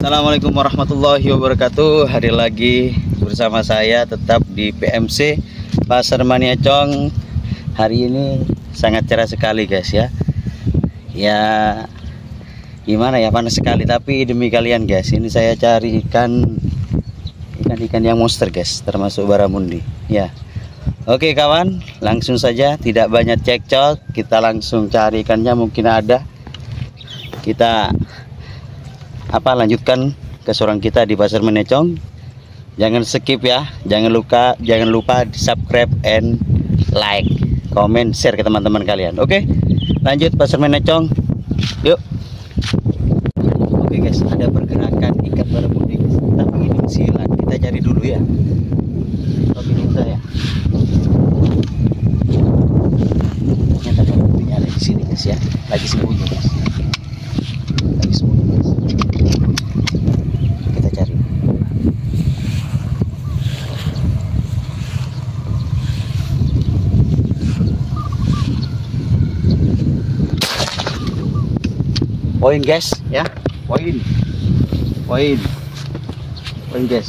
Assalamualaikum warahmatullahi wabarakatuh. Hari lagi bersama saya tetap di PMC Pasar Maniacong. Hari ini sangat cerah sekali guys ya. Ya gimana ya, panas sekali, tapi demi kalian guys, ini saya cari ikan yang monster guys, termasuk baramundi ya. Oke kawan, langsung saja, tidak banyak cekcok, kita langsung cari ikannya. Mungkin ada, kita lanjutkan keseruan kita di Pasar Maniacong. Jangan skip ya, jangan lupa di subscribe and like, comment, share ke teman-teman kalian. Oke, lanjut Pasar Maniacong, yuk. Oke guys, ada pergerakan ikan baramundi guys, tapi ini masih hilang, kita cari dulu ya. Oke kita ya, ternyata baramundinya ada di sini guys ya, lagi sembunyi guys, lagi sembunyi guys. Kita cari. Poin guys ya, poin guys.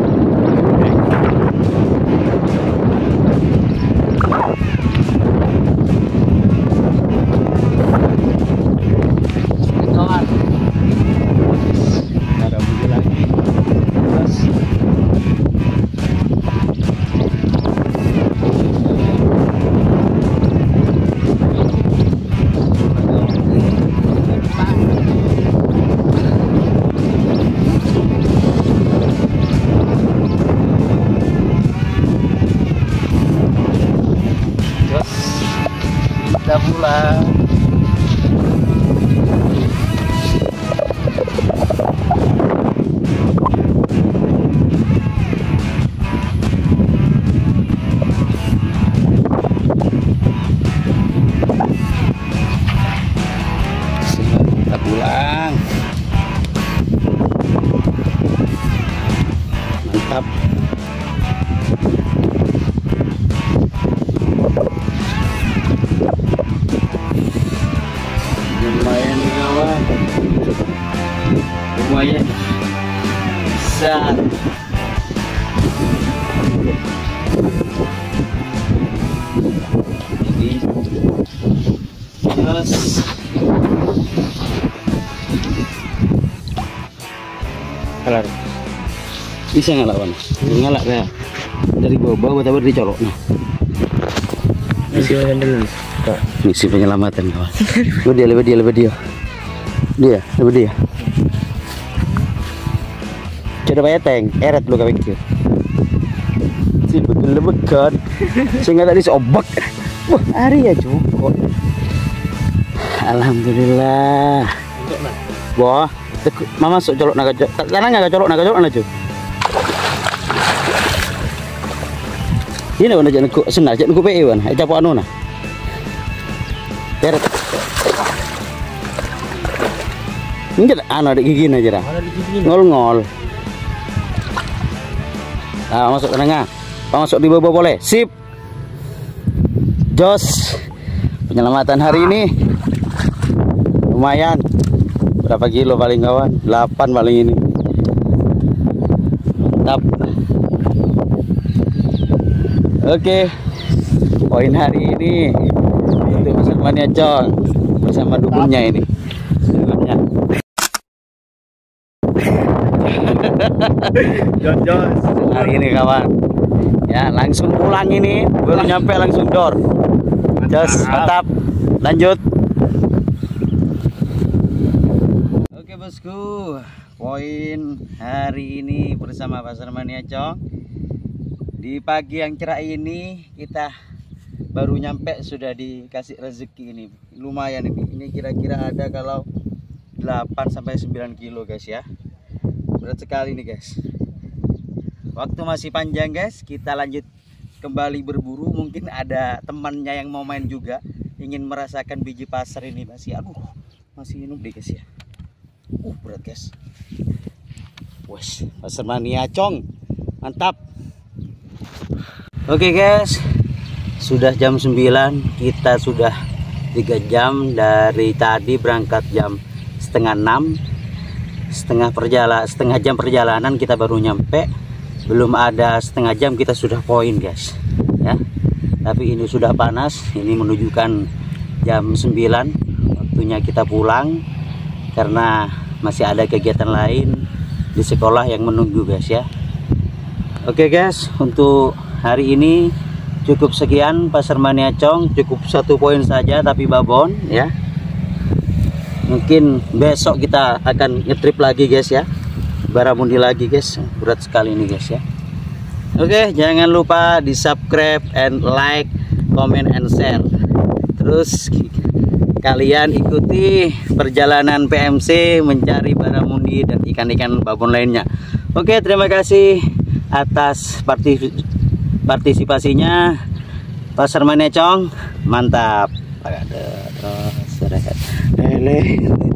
Kita pulang. Kita pulang. Mantap. Lumayan kawan, lumayan besar. Ini terus kalah, bisa nggak lawan? Ngalak ya dari bawah tapi dicolok. Nah, misi penyelamatan kawan. Lebih dia. Coba bayar tank, eret lu kawin itu. Si betul lebekan. Sehingga tadi sobek. Wah, hari ya cukup. Alhamdulillah. Wah, mama masuk colok naga. Tanah enggak colok naga aja. Ini mana jangan ku senang, jangan ku PE wan. Capok anu nah. Teret. Ini ada gigi aja dah. Ngol. Nah, masuk ke tengah. Masuk di bawah boleh. Sip. Jos. Penyelamatan hari ini lumayan. Berapa kilo paling kawan? 8 paling ini. Mantap. Oke. Poin hari ini untuk Pasar Maniacong bersama dukunnya ini. Jos hari ini kawan. Ya, langsung pulang ini, baru nyampe langsung door. Jos, mantap. Lanjut. Oke bosku, poin hari ini bersama Pasar Maniacong. Di pagi yang cerah ini kita baru nyampe sudah dikasih rezeki ini. Lumayan ini. Ini kira-kira ada kalau 8 sampai 9 kilo guys ya. Berat sekali nih guys. Waktu masih panjang guys, kita lanjut kembali berburu. Mungkin ada temannya yang mau main juga, ingin merasakan biji pasar ini. Masih hidup deh guys ya. Berat guys. Wes, Pasar Maniacong. Mantap. Oke guys, sudah jam 9, kita sudah 3 jam dari tadi, berangkat jam setengah 6. setengah jam perjalanan kita baru nyampe. Belum ada setengah jam kita sudah poin guys ya. Tapi ini sudah panas, ini menunjukkan jam 9 waktunya kita pulang karena masih ada kegiatan lain di sekolah yang menunggu guys ya. Oke guys, untuk hari ini cukup sekian Pasar Maniacong, cukup 1 poin saja tapi babon ya. Mungkin besok kita akan ngetrip lagi guys ya, baramundi lagi guys, berat sekali ini guys ya. Oke, jangan lupa di subscribe and like, comment and share. Terus kalian ikuti perjalanan PMC mencari baramundi dan ikan-ikan babon lainnya. Oke, terima kasih atas partisipasinya. Pasar Maniacong mantap. Terus